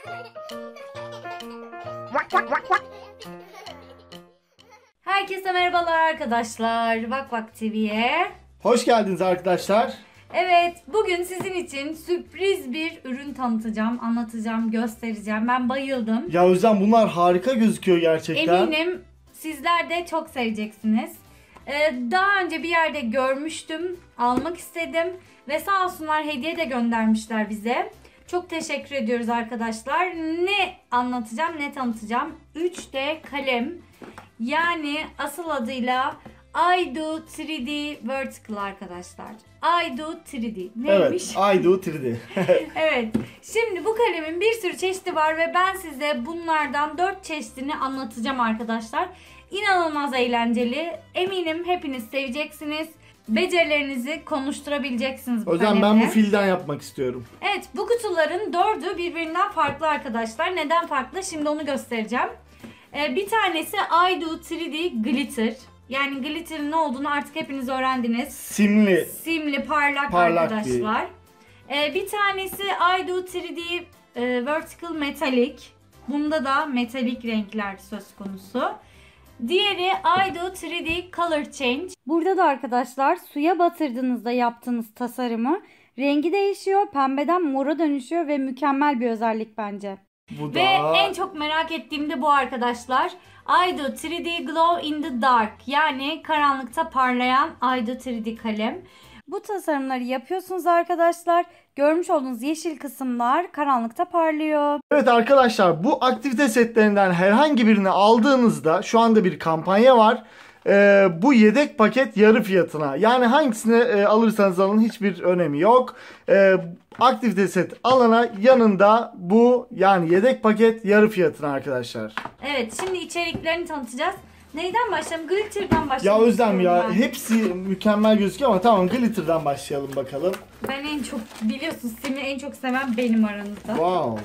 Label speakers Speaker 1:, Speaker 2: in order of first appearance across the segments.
Speaker 1: Herkese merhabalar arkadaşlar. Vak Vak TV'ye
Speaker 2: hoş geldiniz arkadaşlar.
Speaker 1: Evet, bugün sizin için sürpriz bir ürün tanıtacağım, anlatacağım, göstereceğim. Ben bayıldım.
Speaker 2: Ya Özlem, bunlar harika gözüküyor gerçekten.
Speaker 1: Eminim sizler de çok seveceksiniz. Daha önce bir yerde görmüştüm, almak istedim ve sağ olsunlar hediye de göndermişler bize. Çok teşekkür ediyoruz arkadaşlar. Ne anlatacağım, ne tanıtacağım? 3D kalem, yani asıl adıyla iDo 3D Vertical arkadaşlar. iDo 3D neymiş?
Speaker 2: Evet, iDo 3D.
Speaker 1: Evet. Şimdi bu kalemin bir sürü çeşidi var ve ben size bunlardan 4 çeşidini anlatacağım arkadaşlar. İnanılmaz eğlenceli. Eminim hepiniz seveceksiniz. Becerilerinizi konuşturabileceksiniz bu
Speaker 2: O yüzden
Speaker 1: kalemle.
Speaker 2: ben bu filden yapmak istiyorum.
Speaker 1: Evet, bu kutuların 4'ü birbirinden farklı arkadaşlar. Neden farklı? Şimdi onu göstereceğim. Bir tanesi iDo 3D Glitter. Yani glitter'ın ne olduğunu artık hepiniz öğrendiniz. Simli, parlak arkadaşlar. Bir tanesi iDo 3D Vertical Metallic. Bunda da metalik renkler söz konusu. Diğeri iDo 3D Color Change. Burada da arkadaşlar suya batırdığınızda yaptığınız tasarımı rengi değişiyor, pembeden mora dönüşüyor ve mükemmel bir özellik bence.
Speaker 2: Bu
Speaker 1: Ve en çok merak ettiğim de bu arkadaşlar. iDo 3D Glow in the Dark, yani karanlıkta parlayan iDo 3D kalem. Bu tasarımları yapıyorsunuz arkadaşlar. Görmüş olduğunuz yeşil kısımlar karanlıkta parlıyor.
Speaker 2: Evet arkadaşlar, bu aktivite setlerinden herhangi birini aldığınızda şu anda bir kampanya var. Bu yedek paket yarı fiyatına. Yani hangisini alırsanız alın hiçbir önemi yok. Aktivite set alana yanında bu, yani yedek paket yarı fiyatına arkadaşlar.
Speaker 1: Evet, şimdi içeriklerini tanıtacağız. Neyden başlayalım? Glitter'dan başlayalım.
Speaker 2: Ya Özlem ya,
Speaker 1: ben.
Speaker 2: hepsi mükemmel gözüküyor ama tamam, Glitter'dan başlayalım bakalım.
Speaker 1: Ben en çok, biliyorsun, Sim'i en çok seven benim aranızda.
Speaker 2: Wow.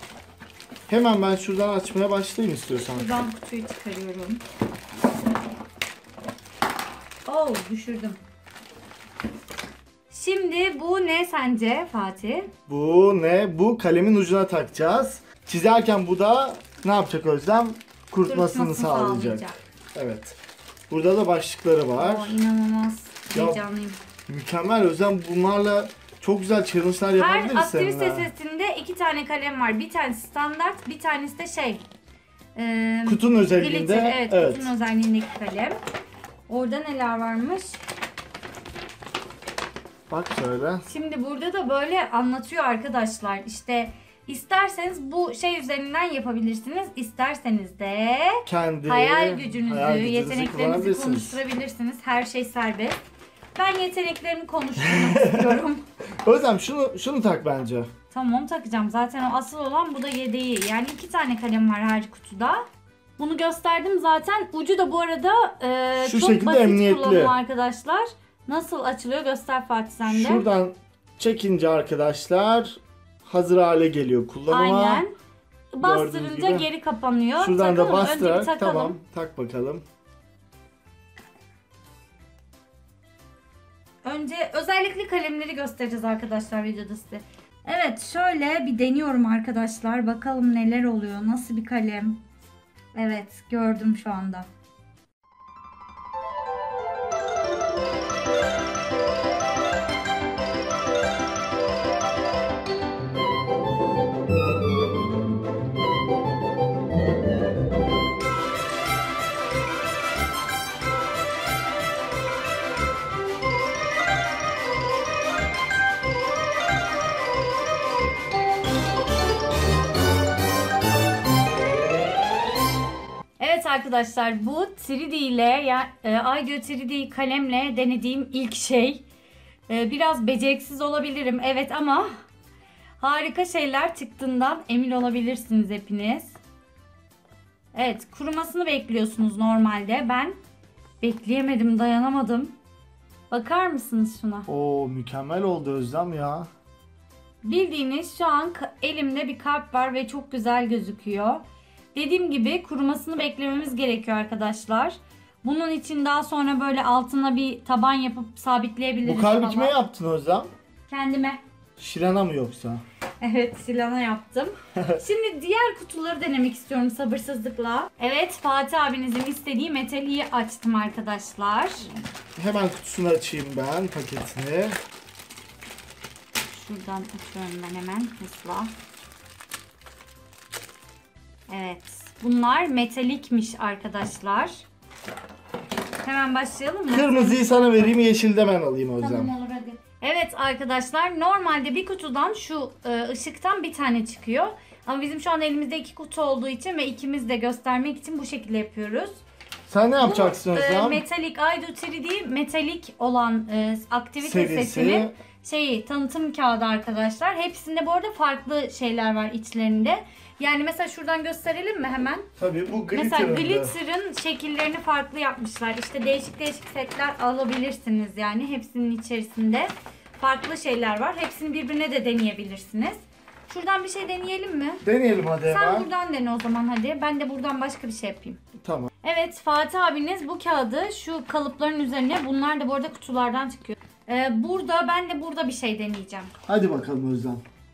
Speaker 2: Hemen ben şuradan açmaya başlayayım istiyorsan.
Speaker 1: Buradan kutuyu çıkarıyorum. Oh, düşürdüm. Şimdi bu ne sence Fatih?
Speaker 2: Bu ne? Bu kalemin ucuna takacağız. Çizerken bu da ne yapacak Özlem? Kurutmasını sağlayacak. Evet. Burada da başlıkları var.
Speaker 1: Oo, inanılmaz
Speaker 2: Ya,
Speaker 1: heyecanlıyım.
Speaker 2: mükemmel Özlem. Bunlarla çok güzel challenge'lar yapabiliriz
Speaker 1: Her
Speaker 2: seninle.
Speaker 1: aktivite setinde 2 tane kalem var. Bir tanesi standart, bir tanesi de
Speaker 2: Kutunun özelliğinde.
Speaker 1: glitter, evet, kutunun özelliğindeki kalem. Orada neler varmış?
Speaker 2: Bak şöyle.
Speaker 1: Şimdi burada da böyle anlatıyor arkadaşlar. İşte isterseniz bu şey üzerinden yapabilirsiniz. İsterseniz de
Speaker 2: Kendi
Speaker 1: hayal gücünüzü, yeteneklerinizi
Speaker 2: kullanabilirsiniz.
Speaker 1: konuşturabilirsiniz. Her şey serbest. Ben yeteneklerimi konuşturmak istiyorum.
Speaker 2: Özlem şunu tak bence.
Speaker 1: Tamam, takacağım. Zaten o asıl olan, bu da yedeği. Yani 2 tane kalem var her kutuda. Bunu gösterdim zaten. Ucu da bu arada
Speaker 2: Şu
Speaker 1: çok
Speaker 2: şekilde
Speaker 1: basit
Speaker 2: emniyetli.
Speaker 1: kullanım arkadaşlar. Nasıl açılıyor göster Fatih sen de.
Speaker 2: Şuradan çekince arkadaşlar hazır hale geliyor kullanıma.
Speaker 1: Aynen.
Speaker 2: Gördüğünüz
Speaker 1: Bastırınca
Speaker 2: gibi.
Speaker 1: geri kapanıyor.
Speaker 2: Şuradan
Speaker 1: takalım.
Speaker 2: da
Speaker 1: Önce bir
Speaker 2: bastırarak
Speaker 1: takalım.
Speaker 2: tamam, tak bakalım.
Speaker 1: Önce özellikle kalemleri göstereceğiz arkadaşlar videoda size. Evet, şöyle bir deniyorum arkadaşlar. Bakalım neler oluyor. Nasıl bir kalem. Evet, gördüm şu anda. Evet arkadaşlar, bu 3D ile iDo 3D kalemle denediğim ilk şey. Biraz beceriksiz olabilirim evet, ama harika şeyler çıktığından emin olabilirsiniz hepiniz. Evet, kurumasını bekliyorsunuz normalde. Ben bekleyemedim, dayanamadım. Bakar mısınız şuna?
Speaker 2: Oo, mükemmel oldu Özlem ya.
Speaker 1: Bildiğiniz şu an elimde bir kalp var ve çok güzel gözüküyor. Dediğim gibi kurumasını beklememiz gerekiyor arkadaşlar. Bunun için daha sonra böyle altına bir taban yapıp sabitleyebiliriz.
Speaker 2: Bu kalbi kime yaptın Özlem?
Speaker 1: Kendime.
Speaker 2: Şirana mı yoksa?
Speaker 1: Evet, Silana yaptım. Şimdi diğer kutuları denemek istiyorum sabırsızlıkla. Evet, Fatih abinizin istediği metaliği açtım arkadaşlar.
Speaker 2: Hemen kutusunu açayım ben, paketini.
Speaker 1: Şuradan açıyorum ben hemen hızla. Evet, bunlar metalikmiş arkadaşlar. Hemen başlayalım mı?
Speaker 2: Kırmızıyı sana vereyim, yeşil de ben alayım o zaman.
Speaker 1: Tamam, olur hadi. Evet arkadaşlar, normalde bir kutudan şu ışıktan bir tane çıkıyor. Ama bizim şu an elimizde 2 kutu olduğu için ve ikimiz de göstermek için bu şekilde yapıyoruz.
Speaker 2: Sen ne yapacaksın o zaman?
Speaker 1: Metallic I Do 3D Metallic olan aktivite
Speaker 2: Serisi.
Speaker 1: setinin tanıtım kağıdı arkadaşlar. Hepsinde bu arada farklı şeyler var içlerinde. Yani mesela şuradan gösterelim mi hemen?
Speaker 2: Tabii bu
Speaker 1: Mesela
Speaker 2: glitter'ın.
Speaker 1: glitter'ın şekillerini farklı yapmışlar. İşte değişik değişik setler alabilirsiniz yani. Hepsinin içerisinde farklı şeyler var. Hepsini birbirine de deneyebilirsiniz. Şuradan bir şey deneyelim mi?
Speaker 2: Deneyelim hadi
Speaker 1: Sen
Speaker 2: hemen.
Speaker 1: buradan dene o zaman hadi. Ben de buradan başka bir şey yapayım.
Speaker 2: Tamam.
Speaker 1: Evet, Fatih abiniz bu kağıdı şu kalıpların üzerine, bunlar da bu arada kutulardan çıkıyor. Ben de burada bir şey deneyeceğim.
Speaker 2: Hadi bakalım Özlem.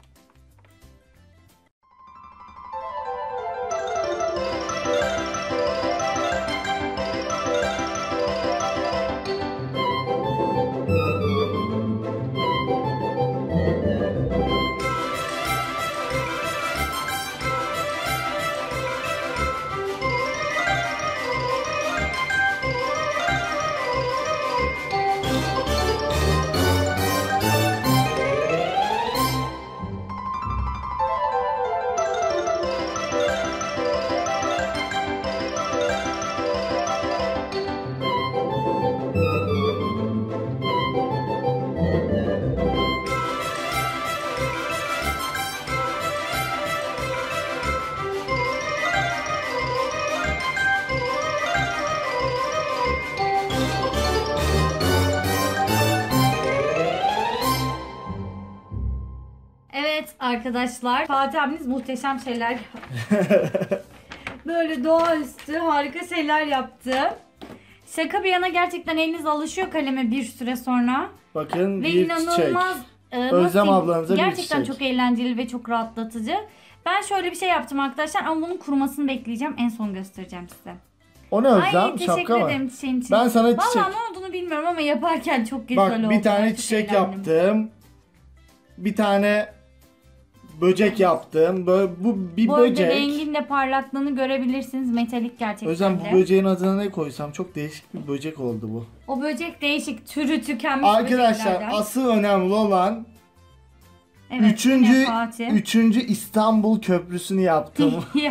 Speaker 1: Evet arkadaşlar, Fatih abiniz muhteşem şeyler yaptı. Böyle doğaüstü harika şeyler yaptı. Şaka bir yana, gerçekten eliniz alışıyor kaleme bir süre sonra.
Speaker 2: Bakın
Speaker 1: Ve
Speaker 2: bir
Speaker 1: inanılmaz
Speaker 2: çiçek. Özlem ablanıza bir
Speaker 1: gerçekten
Speaker 2: çiçek.
Speaker 1: çok eğlenceli ve çok rahatlatıcı. Ben şöyle bir şey yaptım arkadaşlar ama bunun kurumasını bekleyeceğim. En son göstereceğim size.
Speaker 2: O ne Özlem?
Speaker 1: Ay, teşekkür
Speaker 2: Şapka mı?
Speaker 1: ederim çiçeğin için.
Speaker 2: Ben sana çiçek.
Speaker 1: Vallahi ne olduğunu bilmiyorum ama yaparken çok güzel oldu.
Speaker 2: Bak bir tane
Speaker 1: Çok
Speaker 2: çiçek
Speaker 1: eğlendim.
Speaker 2: yaptım. Bir tane böcek yaptım. Böyle bu bir
Speaker 1: Bu arada
Speaker 2: böcek.
Speaker 1: rengin de parlaklığını görebilirsiniz. Metalik gerçekten
Speaker 2: Özlem,
Speaker 1: de.
Speaker 2: bu böceğin adına ne koysam? Çok değişik bir böcek oldu bu.
Speaker 1: O böcek değişik, türü tükenmiş
Speaker 2: Arkadaşlar
Speaker 1: böceklerden.
Speaker 2: asıl önemli olan
Speaker 1: Evet, yine Fatih.
Speaker 2: 3. İstanbul Köprüsü'nü yaptım.
Speaker 1: Ya,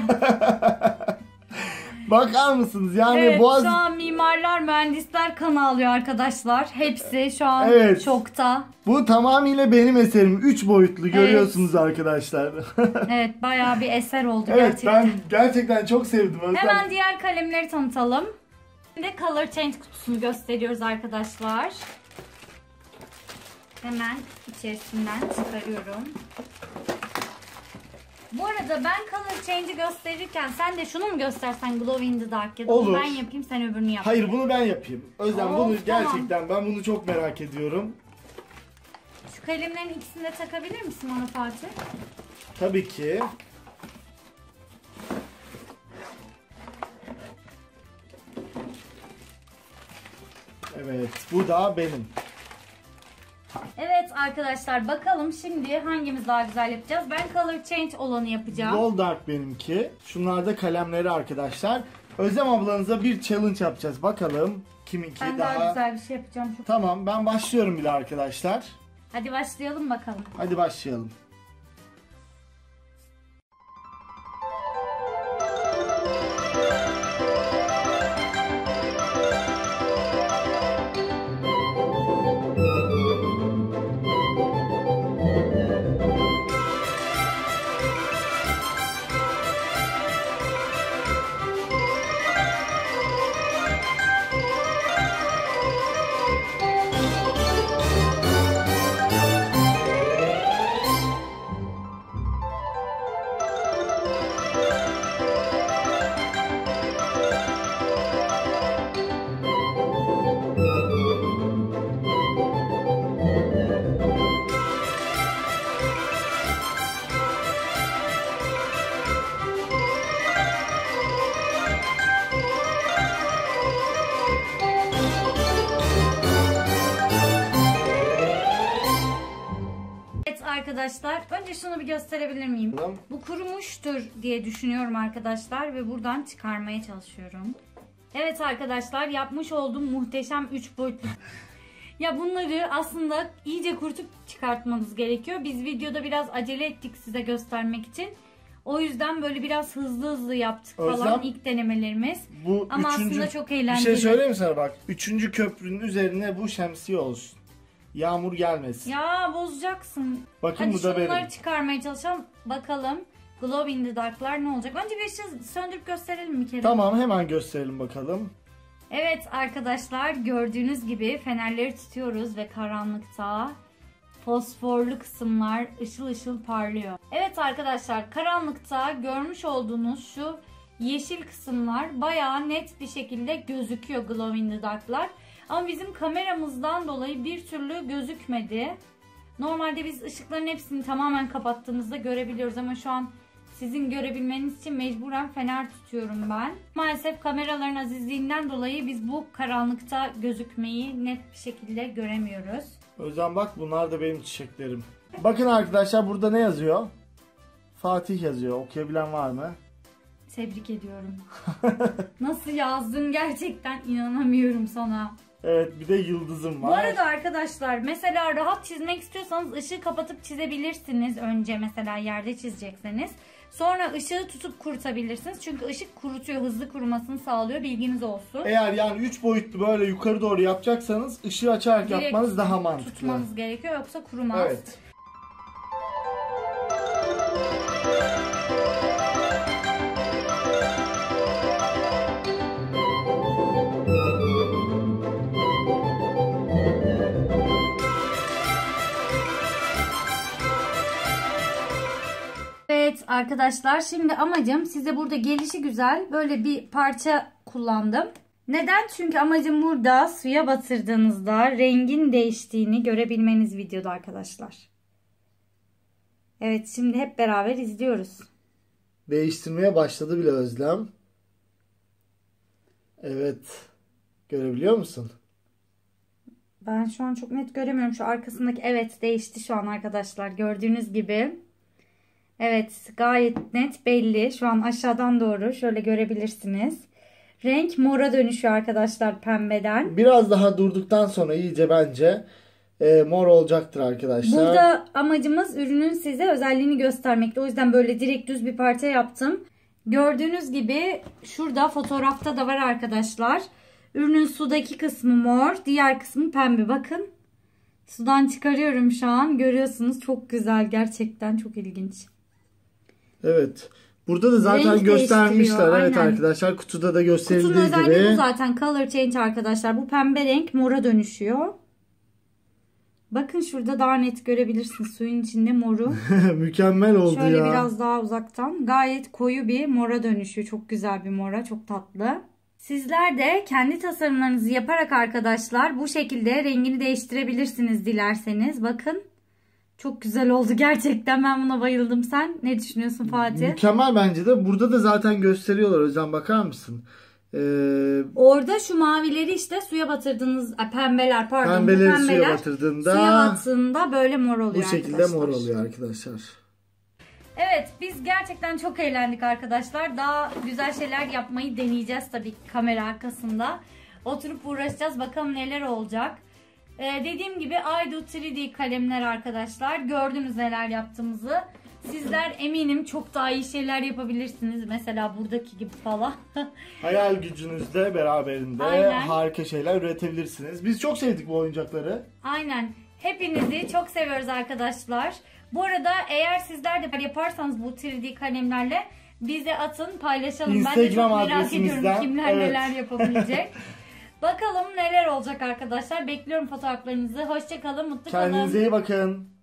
Speaker 2: Bakar mısınız? Yani
Speaker 1: evet,
Speaker 2: Boğaz...
Speaker 1: şu an mimarlar, mühendisler kan ağlıyor arkadaşlar. Hepsi şu an
Speaker 2: Evet.
Speaker 1: şokta.
Speaker 2: Bu tamamıyla benim eserim. 3 boyutlu görüyorsunuz arkadaşlar.
Speaker 1: Evet, bayağı bir eser oldu
Speaker 2: Evet,
Speaker 1: gerçekten.
Speaker 2: ben gerçekten çok sevdim Özlem.
Speaker 1: Hemen diğer kalemleri tanıtalım. Şimdi Color Change kutusunu gösteriyoruz arkadaşlar. Hemen içerisinden çıkarıyorum. Bu arada ben Color Change'i gösterirken sen de şunu mu göstersen, Glow in the Dark, ya da
Speaker 2: Olur.
Speaker 1: bunu ben yapayım sen öbürünü yap.
Speaker 2: Hayır, bunu ben yapayım. Özlem,
Speaker 1: Of,
Speaker 2: bunu
Speaker 1: tamam.
Speaker 2: gerçekten ben bunu çok merak ediyorum.
Speaker 1: Şu kalemlerin ikisini de takabilir misin bana Fatih?
Speaker 2: Tabii ki. Evet, bu da benim.
Speaker 1: Evet arkadaşlar, bakalım şimdi hangimiz daha güzel yapacağız. Ben Color Change olanı yapacağım.
Speaker 2: Glow Dark benimki. Şunlar da kalemleri arkadaşlar. Özlem ablanıza bir challenge yapacağız. Bakalım kiminki
Speaker 1: Ben
Speaker 2: daha...
Speaker 1: daha güzel bir şey yapacağım. Çok...
Speaker 2: Tamam, ben başlıyorum bile arkadaşlar.
Speaker 1: Hadi başlayalım bakalım.
Speaker 2: Hadi başlayalım.
Speaker 1: arkadaşlar. Önce şunu bir gösterebilir miyim?
Speaker 2: Tamam.
Speaker 1: Bu kurumuştur diye düşünüyorum arkadaşlar ve buradan çıkarmaya çalışıyorum. Evet arkadaşlar, yapmış olduğum muhteşem 3 boyutlu. Ya bunları aslında iyice kurutup çıkartmanız gerekiyor. Biz videoda biraz acele ettik size göstermek için. O yüzden böyle biraz hızlı yaptık falan ilk denemelerimiz.
Speaker 2: Bu
Speaker 1: ama aslında çok eğlenceli.
Speaker 2: Bir şey söyleyeyim mi sana bak. 3. köprünün üzerine bu şemsiye olsun. Yağmur gelmesin.
Speaker 1: Ya bozacaksın.
Speaker 2: Bakın
Speaker 1: hadi
Speaker 2: bu da benim.
Speaker 1: şunları çıkarmaya çalışalım. Bakalım Glow in the Dark'lar ne olacak? Önce bir ışığı söndürüp gösterelim bir kere.
Speaker 2: Tamam, hemen gösterelim bakalım.
Speaker 1: Evet arkadaşlar, gördüğünüz gibi fenerleri tutuyoruz ve karanlıkta fosforlu kısımlar ışıl ışıl parlıyor. Evet arkadaşlar, karanlıkta görmüş olduğunuz şu yeşil kısımlar bayağı net bir şekilde gözüküyor, Glow in the Dark'lar. Ama bizim kameramızdan dolayı bir türlü gözükmedi. Normalde biz ışıkların hepsini tamamen kapattığımızda görebiliyoruz ama şu an sizin görebilmeniz için mecburen fener tutuyorum ben. Maalesef kameraların azizliğinden dolayı biz bu karanlıkta gözükmeyi net bir şekilde göremiyoruz.
Speaker 2: Özlem bak, bunlar da benim çiçeklerim. Bakın arkadaşlar, burada ne yazıyor? Fatih yazıyor. Okuyabilen var mı?
Speaker 1: Tebrik ediyorum. Nasıl yazdın, gerçekten inanamıyorum sana.
Speaker 2: Evet, bir de yıldızım var.
Speaker 1: Bu arada arkadaşlar, mesela rahat çizmek istiyorsanız ışığı kapatıp çizebilirsiniz. Önce mesela yerde çizecekseniz. Sonra ışığı tutup kurutabilirsiniz. Çünkü ışık kurutuyor, hızlı kurumasını sağlıyor, bilginiz olsun.
Speaker 2: Eğer yani 3 boyutlu böyle yukarı doğru yapacaksanız ışığı açarak
Speaker 1: direkt
Speaker 2: yapmanız daha mantıklı.
Speaker 1: Tutmanız gerekiyor, yoksa kurumaz.
Speaker 2: Evet.
Speaker 1: Evet arkadaşlar, şimdi amacım size burada gelişi güzel böyle bir parça kullandım. Neden? Çünkü amacım burada suya batırdığınızda rengin değiştiğini görebilmeniz videoda arkadaşlar. Evet, şimdi hep beraber izliyoruz.
Speaker 2: Değiştirmeye başladı bile Özlem. Evet. Görebiliyor musun?
Speaker 1: Ben şu an çok net göremiyorum. Şu arkasındaki, evet, değişti şu an arkadaşlar. Gördüğünüz gibi. Evet, gayet net belli. Şu an aşağıdan doğru şöyle görebilirsiniz. Renk mora dönüşüyor arkadaşlar, pembeden.
Speaker 2: Biraz daha durduktan sonra iyice bence mor olacaktır arkadaşlar.
Speaker 1: Burada amacımız ürünün size özelliğini göstermekti. O yüzden böyle direkt düz bir parça yaptım. Gördüğünüz gibi şurada fotoğrafta da var arkadaşlar. Ürünün sudaki kısmı mor, diğer kısmı pembe. Bakın. Sudan çıkarıyorum şu an. Görüyorsunuz, çok güzel. Gerçekten çok ilginç.
Speaker 2: Evet. Burada da zaten
Speaker 1: Renk
Speaker 2: göstermişler. Evet
Speaker 1: aynen.
Speaker 2: arkadaşlar, kutuda da gösterildiği
Speaker 1: Kutunun özelliği
Speaker 2: gibi.
Speaker 1: bu zaten. Color change arkadaşlar. Bu pembe renk mora dönüşüyor. Bakın şurada daha net görebilirsiniz. Suyun içinde moru.
Speaker 2: Mükemmel oldu
Speaker 1: Şöyle
Speaker 2: ya.
Speaker 1: biraz daha uzaktan. Gayet koyu bir mora dönüşüyor. Çok güzel bir mora. Çok tatlı. Sizler de kendi tasarımlarınızı yaparak arkadaşlar bu şekilde rengini değiştirebilirsiniz dilerseniz. Bakın. Çok güzel oldu gerçekten. Ben buna bayıldım. Sen ne düşünüyorsun Fatih?
Speaker 2: Mükemmel bence de. Burada da zaten gösteriyorlar. O yüzden bakar mısın?
Speaker 1: Orada şu mavileri işte suya batırdığınız pembeler, pardon.
Speaker 2: Pembeleri suya batırdığında
Speaker 1: suya battığında böyle mor oluyor
Speaker 2: bu
Speaker 1: arkadaşlar.
Speaker 2: şekilde mor oluyor arkadaşlar.
Speaker 1: Evet, biz gerçekten çok eğlendik arkadaşlar. Daha güzel şeyler yapmayı deneyeceğiz tabii ki kamera arkasında. Oturup uğraşacağız. Bakalım neler olacak. Dediğim gibi iDo 3D kalemler arkadaşlar. Gördünüz neler yaptığımızı. Sizler eminim çok daha iyi şeyler yapabilirsiniz. Mesela buradaki gibi falan.
Speaker 2: Hayal gücünüzle beraberinde
Speaker 1: Aynen.
Speaker 2: harika şeyler üretebilirsiniz. Biz çok sevdik bu oyuncakları.
Speaker 1: Aynen. Hepinizi çok seviyoruz arkadaşlar. Bu arada eğer sizler de yaparsanız bu 3D kalemlerle bize atın, paylaşalım. Ben de
Speaker 2: Instagram
Speaker 1: çok merak ediyorum
Speaker 2: adresimizden,
Speaker 1: kimler
Speaker 2: evet.
Speaker 1: neler yapabilecek. Bakalım neler olacak arkadaşlar. Bekliyorum fotoğraflarınızı. Hoşça kalın, mutlu kalın.
Speaker 2: Kendinize iyi bakın.